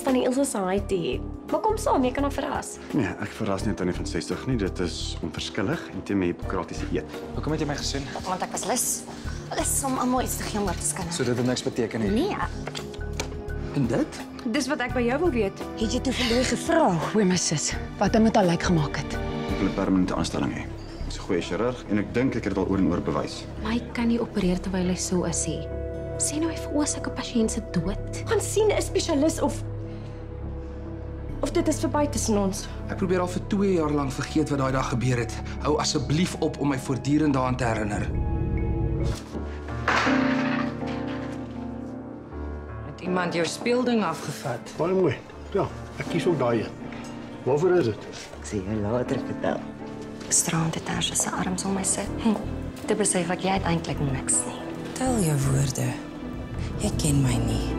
van die Ilse Society. Maar kom saam, jy kan haar verras. Nee, ek verras nie tannie van 60 nie. Dit is onverskillig en teen my hippokratiese eed. Hoekom het jy my gesien? Want ek was lus om almal iets te gee om oor te skinne. So dit het niks beteken nie. Nee, En dit? Dis wat ek by jou wil weet. het jy toe verloor gevra hoe my sis wat hy met haar lyk gemaak het? Ek wil 'n permanente aanstelling hê. Ek's 'n goeie chirurg en ek dink ek het dit al oor en oor bewys. Maar hy kan nie opereer terwyl hy so is nie. Sê nou hy veroorsaak 'n pasiënt se dood. Gaan sien 'n spesialis of dit is verby tussen ons. Ek probeer al vir 2 jaar lank vergeet wat daai dag gebeur het. Hou asseblief op om my voortdurend daaraan te herinner. Het iemand jou speelding afgevat? Baie mooi. Ja, ek kies ook daai een. Waarvoor is dit? Ek sê jou later vertel. Gisterand het Tasha se arms om my sit. Toe besef ek jy het eintlik niks nie. Tel jou woorde. Jy ken my nie.